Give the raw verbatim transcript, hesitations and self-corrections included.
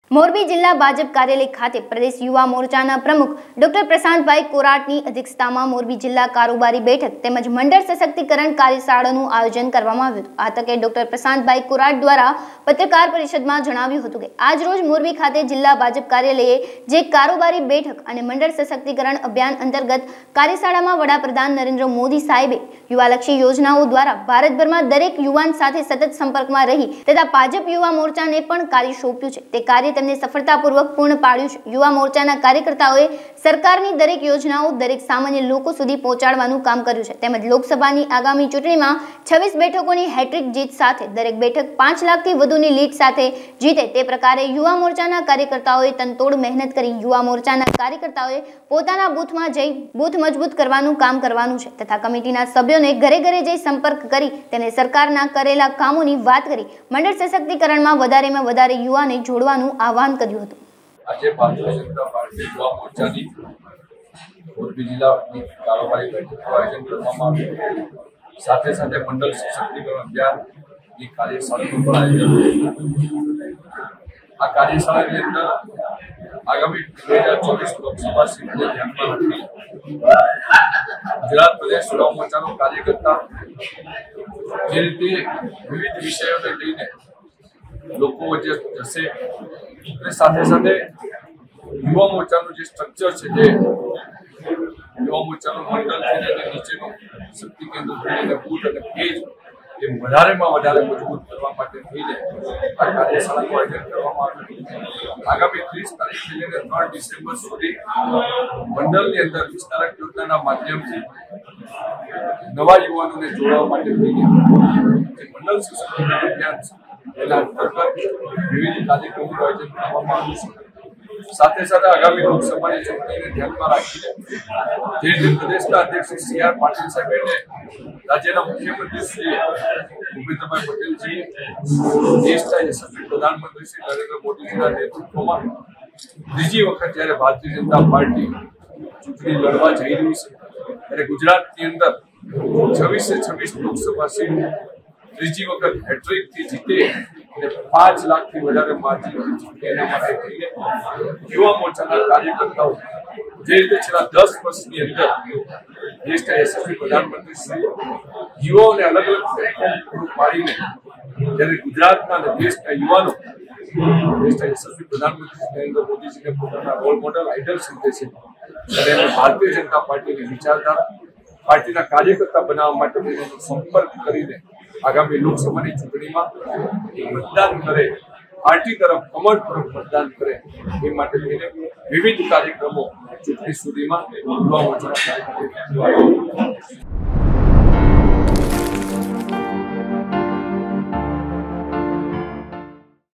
मोरबी जिला भाजप कार्यालय खाते प्रदेश युवा मोर्चाना प्रमुख डॉक्टर प्रशांतभाई कोराटनी अध्यक्षतामां मोरबी जिला कारोबारी बैठक तेमज मंडल सशक्तिकरण कार्यशाळानुं आयोजन करवामां आव्युं हतुं। आ तके डॉक्टर प्रशांतभाई कोराट द्वारा पत्रकार परिषदमां जणाव्युं हतुं के आज रोज मोरबी खाते जिला भाजप कार्यालये जे कारोबारी बैठक अने मंडल सशक्तिकरण अभियान अंतर्गत कार्यशाळामां वडाप्रधान नरेन्द्र मोदी साहेबे युवालक्षी योजनाओं द्वारा भारतभरमां दरेक युवान साथे सतत संपर्कमां रही तथा भाजप युवा मोर्चाने पण कार्य सोंप्युं छे ते कार्य तेमने सफलतापूर्वक पूर्ण पाड्युं छे। युवा मोर्चाना कार्यकर्ताओए सरकारनी दरेक योजनाओं दरेक सामान्य लोको सुधी पहोंचाडवानुं काम कर्युं छे तेमज लोकसभानी आगामी चूंटणीमां छवीस बेठकोनी हेट्रिक जीत साथे दरेक बेठक पांच लाखथी वधुनी लीड साथे जीते ते प्रकारे युवा मोर्चाना कार्यकर्ताओए तनतोड़ मेहनत करी युवा मोर्चाना कार्यकर्ताओए पोताना बूथमां जई बूथ मजबूत करवानुं काम करवानुं छे तथा कमिटीना सभ्योने घरे घरे जई संपर्क करी तेने सरकारना करेला कामोनी वात करी मंडल सशक्तिकरणमां वधारेमां वधारे युवाने जोडवानुं आह्वान कर्युं हतुं। આજે ભારતીય જનતા પાર્ટી યુવા મોરચાની મોરબી જિલ્લાની કારોબારી બેઠકનું આયોજન કરવામાં આવ્યું। સાથે સાથે મંડળ સશક્તિકરણ અભિયાનની કાર્યશાળાનું પણ આયોજન કર્યું। આ કાર્યશાળાની અંદર આગામી બે હજાર ચોવીસ લોકસભા સીટને ધ્યાનમાં રાખી ગુજરાત પ્રદેશ યુવા મોરચાનો કાર્યકર્તા જે રીતે વિવિધ વિષયોને લઈને લોકો વચ્ચે જશે અને સાથે સાથે યુવા મોરચાનું જે સ્ટ્રક્ચર છે જે યુવા મોરચાનું મંડળથી લઈને નીચેનું શક્તિ કેન્દ્ર થઈને બૂથ અને પેજ એ વધારેમાં વધારે મજબૂત કરવા માટે થઈને આ કાર્યશાળાનું આયોજન કરવામાં આવ્યું। આગામી ત્રીસ તારીખથી લઈને ત્રણ ડિસેમ્બર સુધી મંડળની અંદર વિસ્તારક યોજનાના માધ્યમથી નવા યુવાનોને જોડવા માટે થઈને જે મંડળ સશક્તિકરણ અભિયાન છે એના અંતર્ગત વિવિધ કાર્યક્રમોનું આયોજન કરવામાં આવ્યું છે। સાથે સાથે આગામી લોકસભાની ચૂંટણીને ધ્યાનમાં રાખીને જે રીતે પ્રદેશના અધ્યક્ષ સી આર પાટીલ સાહેબે રાજ્યના મુખ્યમંત્રી શ્રી ભૂપેન્દ્રભાઈ પટેલજી દેશના યશસ્વી પ્રધાનમંત્રી શ્રી નરેન્દ્ર મોદીજીના નેતૃત્વમાં ત્રીજી વખત જ્યારે ભારતીય જનતા પાર્ટી ચૂંટણી લડવા જઈ રહી છે ત્યારે ગુજરાતની અંદર છવ્વીસે છવ્વીસ લોકસભા સીટ ત્રીજી વખત હેટ્રિક થી જીતે અને પાંચ લાખ થી વધારે માર્જિનથી જીતે એના માટે થઈને યુવા મોરચાના કાર્યકર્તાઓ જે રીતે છેલ્લા દસ વર્ષની અંદર દેશના યશસ્વી પ્રધાનમંત્રી શ્રી યુવાઓને અલગ અલગ પ્લેટફોર્મ પૂરું પાડીને જ્યારે ગુજરાતના અને દેશના યુવાનો દેશના યશસ્વી પ્રધાનમંત્રી નરેન્દ્ર મોદીજીને પોતાના રોલ મોડલ આઇડલ સમજે છે ત્યારે એમને ભારતીય જનતા પાર્ટીની વિચારધારા પાર્ટીના કાર્યકર્તા બનાવવા માટે તેનો સંપર્ક કરીને આગામી લોકસભાની ચૂંટણીમાં મતદાન કરે પાર્ટી તરફ કમળ તરફ મતદાન કરે એ માટે થઈને વિવિધ કાર્યક્રમો ચૂંટણી સુધીમાં યુવા મોરચાના કાર્યક્રમો